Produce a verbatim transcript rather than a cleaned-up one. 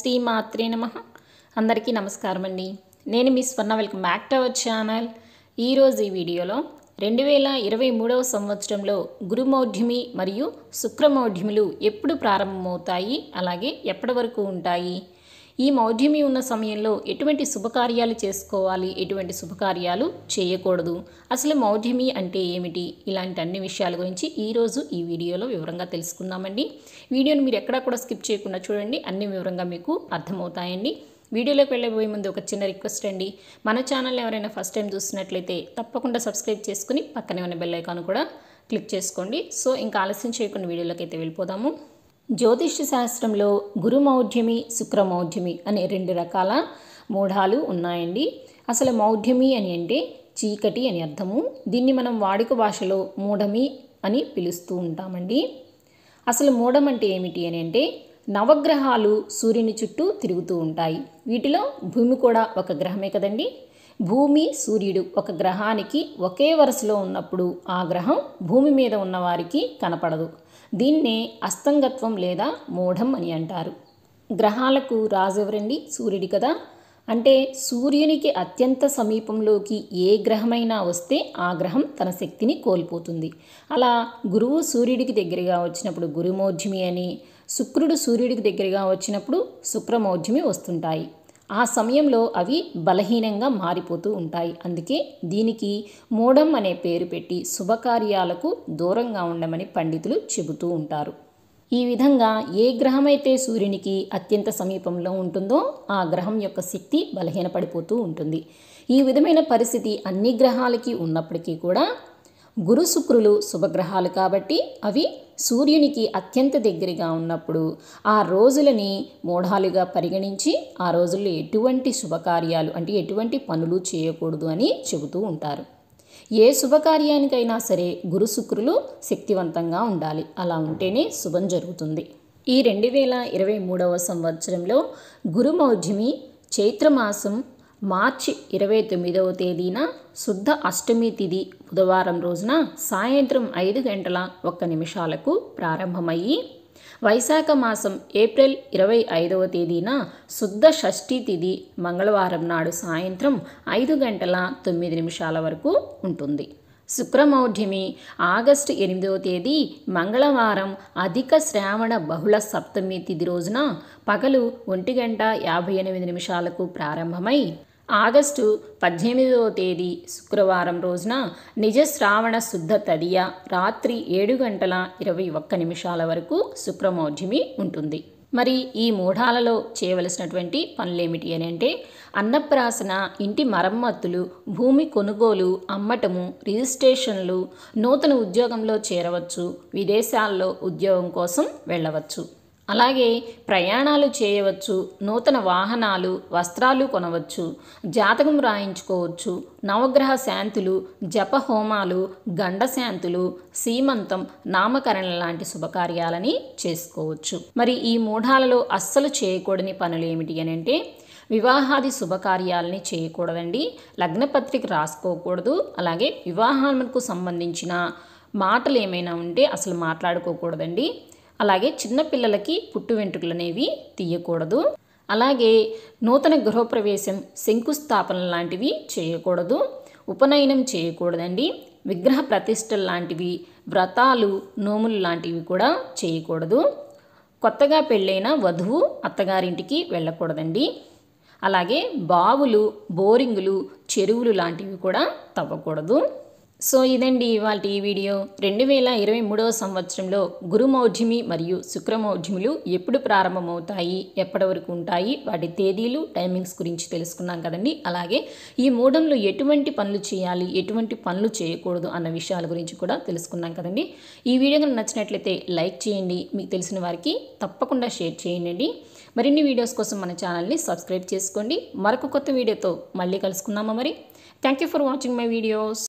శ్రీ మాత్రే నమః. అందరికీ నమస్కారం అండి. నేను మీ Swarna. Welcome back to our channel. ఈరోజు ఈ వీడియోలో రెండు వేల ఇరవై మూడవ సంవత్సరంలో గురుమౌఢ్యమి మరియు శుక్రమౌఢ్యములు ఎప్పుడు ప్రారంభమవుతాయి, అలాగే ఎప్పటి వరకు ఉంటాయి, ఈ మౌఢ్యమి ఉన్న సమయంలో ఎటువంటి శుభకార్యాలు చేసుకోవాలి, ఎటువంటి శుభకార్యాలు చేయకూడదు, అసలు మౌఢ్యమి అంటే ఏమిటి, ఇలాంటి అన్ని విషయాల గురించి ఈరోజు ఈ వీడియోలో వివరంగా తెలుసుకుందామండి. వీడియోని మీరు ఎక్కడా కూడా స్కిప్ చేయకుండా చూడండి, అన్ని వివరంగా మీకు అర్థమవుతాయండి. వీడియోలోకి వెళ్ళబోయే ముందు ఒక చిన్న రిక్వెస్ట్ అండి, మన ఛానల్ ఎవరైనా ఫస్ట్ టైం చూస్తున్నట్లయితే తప్పకుండా సబ్స్క్రైబ్ చేసుకుని పక్కనే ఉన్న బెల్ ఐకాన్ కూడా క్లిక్ చేసుకోండి. సో ఇంకా ఆలస్యం చేయకుండా వీడియోలోకి అయితే వెళ్ళిపోదాము. జ్యోతిష్య శాస్త్రంలో గురుమౌఢ్యమి, శుక్రమౌఢ్యమి అనే రెండు రకాల మూఢాలు ఉన్నాయండి. అసలు మౌఢ్యమి అని అంటే చీకటి అని అర్థము. దీన్ని మనం వాడుక భాషలో మూఢమి అని పిలుస్తూ ఉంటామండి. అసలు మూఢం అంటే ఏమిటి అని అంటే నవగ్రహాలు సూర్యుని చుట్టూ తిరుగుతూ ఉంటాయి. వీటిలో భూమి కూడా ఒక గ్రహమే కదండి. భూమి, సూర్యుడు ఒక గ్రహానికి ఒకే వరుసలో ఉన్నప్పుడు ఆ గ్రహం భూమి మీద ఉన్న వారికి కనపడదు. దీన్నే అస్తంగత్వం లేదా మూఢం అని అంటారు. గ్రహాలకు రాజు ఎవరండి? సూర్యుడి కదా. అంటే సూర్యునికి అత్యంత సమీపంలోకి ఏ గ్రహమైనా వస్తే ఆ గ్రహం తన శక్తిని కోల్పోతుంది. అలా గురువు సూర్యుడికి దగ్గరగా వచ్చినప్పుడు గురుమౌఢ్యమి అని, శుక్రుడు సూర్యుడికి దగ్గరగా వచ్చినప్పుడు శుక్రమౌఢ్యమి వస్తుంటాయి. ఆ సమయంలో అవి బలహీనంగా మారిపోతూ ఉంటాయి. అందుకే దీనికి మూఢం అనే పేరు పెట్టి శుభకార్యాలకు దూరంగా ఉండమని పండితులు చెబుతూ ఉంటారు. ఈ విధంగా ఏ గ్రహమైతే సూర్యునికి అత్యంత సమీపంలో ఉంటుందో ఆ గ్రహం యొక్క శక్తి బలహీనపడిపోతూ ఉంటుంది. ఈ విధమైన పరిస్థితి అన్ని గ్రహాలకి ఉన్నప్పటికీ కూడా గురు శుక్రులు శుభగ్రహాలు కాబట్టి అవి సూర్యునికి అత్యంత దగ్గరగా ఉన్నప్పుడు ఆ రోజులని మూఢాలుగా పరిగణించి ఆ రోజుల్లో ఎటువంటి శుభకార్యాలు అంటే ఎటువంటి పనులు చేయకూడదు అని చెబుతూ ఉంటారు. ఏ శుభకార్యానికైనా సరే గురు శుక్రులు శక్తివంతంగా ఉండాలి. అలా ఉంటేనే శుభం జరుగుతుంది. ఈ రెండు వేల ఇరవై మూడవ సంవత్సరంలో గురుమౌఢ్యమి చైత్రమాసం మార్చి ఇరవై తొమ్మిదవ తేదీన శుద్ధ అష్టమి తిథి బుధవారం రోజున సాయంత్రం ఐదు గంటల ఒక్క నిమిషాలకు ప్రారంభమయ్యి వైశాఖ మాసం ఏప్రిల్ ఇరవై ఐదవ తేదీన శుద్ధ షష్ఠి తిథి మంగళవారం నాడు సాయంత్రం ఐదు గంటల తొమ్మిది నిమిషాల వరకు ఉంటుంది. శుక్రమౌఢ్యమి ఆగస్టు ఎనిమిదవ తేదీ మంగళవారం అధిక శ్రావణ బహుళ సప్తమి తిథి రోజున పగలు ఒంటి గంట యాభై ఎనిమిది నిమిషాలకు ప్రారంభమై ఆగస్టు పద్దెనిమిదవ తేదీ శుక్రవారం రోజున నిజ శ్రావణ శుద్ధ తదియ రాత్రి ఏడు గంటల ఇరవై ఒక్క నిమిషాల వరకు శుక్రమౌఢ్యమి ఉంటుంది. మరి ఈ మూఢాలలో చేయవలసినటువంటి పనులేమిటి అని అంటే అన్నప్రాసన, ఇంటి మరమ్మతులు, భూమి కొనుగోలు, అమ్మటము, రిజిస్ట్రేషన్లు, నూతన ఉద్యోగంలో చేరవచ్చు, విదేశాల్లో ఉద్యోగం కోసం వెళ్ళవచ్చు, అలాగే ప్రయాణాలు చేయవచ్చు, నూతన వాహనాలు, వస్త్రాలు కొనవచ్చు, జాతకం రాయించుకోవచ్చు, నవగ్రహ శాంతులు, జప హోమాలు, గండ శాంతులు, సీమంతం, నామకరణ లాంటి శుభకార్యాలని చేసుకోవచ్చు. మరి ఈ మూఢాలలో అస్సలు చేయకూడని పనులు ఏమిటి అని అంటే వివాహాది శుభకార్యాలని చేయకూడదండి. లగ్నపత్రిక రాసుకోకూడదు. అలాగే వివాహాలకు సంబంధించిన మాటలు ఏమైనా ఉంటే అసలు మాట్లాడుకోకూడదండి. అలాగే చిన్నపిల్లలకి పుట్టు వెంట్రుకలు అనేవి తీయకూడదు. అలాగే నూతన గృహప్రవేశం, శంకుస్థాపన లాంటివి చేయకూడదు. ఉపనయనం చేయకూడదండి. విగ్రహ ప్రతిష్టలు లాంటివి, వ్రతాలు, నోములు లాంటివి కూడా చేయకూడదు. కొత్తగా పెళ్ళైన వధువు అత్తగారింటికి వెళ్ళకూడదండి. అలాగే బావులు, బోరింగులు, చెరువులు లాంటివి కూడా తవ్వకూడదు. సో ఇదండి ఇవాళ ఈ వీడియో. రెండు వేల ఇరవై మూడవ సంవత్సరంలో గురుమౌఢ్యమి మరియు శుక్రమౌఢ్యములు ఎప్పుడు ప్రారంభమవుతాయి, ఎప్పటి వరకు ఉంటాయి, వాటి తేదీలు, టైమింగ్స్ గురించి తెలుసుకున్నాం కదండి. అలాగే ఈ మూఢంలో ఎటువంటి పనులు చేయాలి, ఎటువంటి పనులు చేయకూడదు అన్న విషయాల గురించి కూడా తెలుసుకున్నాం కదండి. ఈ వీడియో కనుక నచ్చినట్లయితే లైక్ చేయండి, మీకు తెలిసిన వారికి తప్పకుండా షేర్ చేయండి. మరిన్ని వీడియోస్ కోసం మన ఛానల్ని సబ్స్క్రైబ్ చేసుకోండి. మరొక కొత్త వీడియోతో మళ్ళీ కలుసుకుందామా మరి. Thank you for watching my videos.